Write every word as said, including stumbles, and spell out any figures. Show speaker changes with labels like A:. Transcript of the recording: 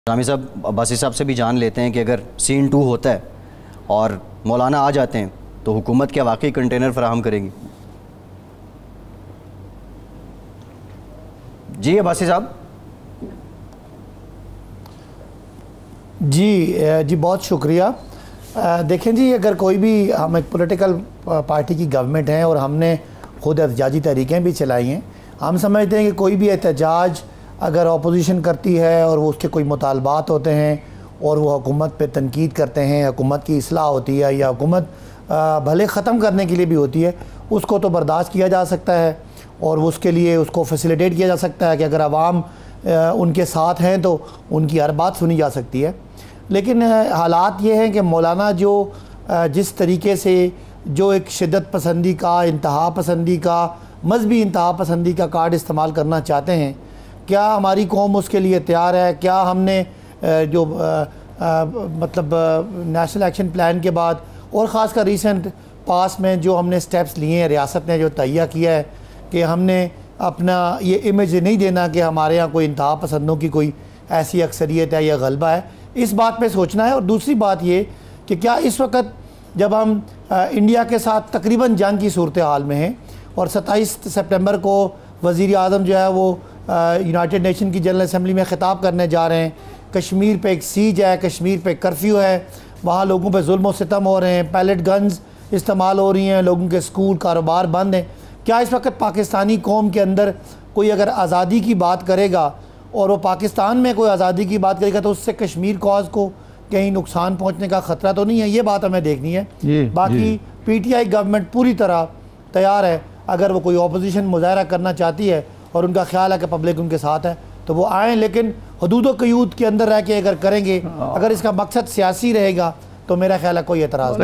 A: जामी साहब अब्बासी साहब से भी जान लेते हैं कि अगर सीन टू होता है और मौलाना आ जाते हैं तो हुकूमत क्या वाकई कंटेनर फराहम करेगी? जी अब्बासी साहब।
B: जी जी बहुत शुक्रिया। देखें जी, अगर कोई भी, हम एक पॉलिटिकल पार्टी की गवर्नमेंट हैं और हमने खुद एहतजाजी तहरीकें भी चलाई हैं। हम समझते हैं कि कोई भी एहतजाज अगर अपोजिशन करती है और वो उसके कोई मुतालबात होते हैं और वो हुकूमत पे तनकीद करते हैं, हुकूमत की इस्लाह होती है या हुकूमत भले ख़त्म करने के लिए भी होती है, उसको तो बर्दाश्त किया जा सकता है और उसके लिए उसको फैसिलिटेट किया जा सकता है कि अगर आवाम उनके साथ हैं तो उनकी हर बात सुनी जा सकती है। लेकिन हालात ये हैं कि मौलाना जो जिस तरीके से जो एक शिद्दत पसंदी का, इंतहा पसंदी का, मजहबी इंतहा पसंदी का कार्ड इस्तेमाल करना चाहते हैं, क्या हमारी कौम उसके लिए तैयार है? क्या हमने जो आ, आ, मतलब नेशनल एक्शन प्लान के बाद और ख़ासकर रिसेंट पास में जो हमने स्टेप्स लिए हैं, रियासत ने जो तैयार किया है कि हमने अपना ये इमेज नहीं देना कि हमारे यहाँ कोई इंतहा पसंदों की कोई ऐसी अक्सरियत है या गलबा है, इस बात पे सोचना है। और दूसरी बात ये कि क्या इस वक्त जब हम आ, इंडिया के साथ तकरीबन जंग की सूरत हाल में हैं और सत्ताईस सितंबर को वज़ीर आज़म जो है वो यूनाइटेड नेशन की जनरल असम्बली में ख़िताब करने जा रहे हैं, कश्मीर पे एक सीज है, कश्मीर पे कर्फ्यू है, वहाँ लोगों पे जुल्म और सितम हो रहे हैं, पैलेट गन्स इस्तेमाल हो रही हैं, लोगों के स्कूल कारोबार बंद हैं। क्या इस वक्त पाकिस्तानी कौम के अंदर कोई अगर आज़ादी की बात करेगा और वो पाकिस्तान में कोई आज़ादी की बात करेगा तो उससे कश्मीर कॉज को कहीं नुकसान पहुँचने का ख़तरा तो नहीं है? ये बात हमें देखनी है। जी, बाकी जी। पी टी आई गवर्नमेंट पूरी तरह तैयार है, अगर वो कोई अपोजिशन मुजाहरा करना चाहती है और उनका ख्याल है कि पब्लिक उनके साथ है तो वो आएँ, लेकिन हदूद व क़यूद के अंदर रह के अगर करेंगे, अगर इसका मकसद सियासी रहेगा तो मेरा ख्याल है कोई एतराज़ नहीं।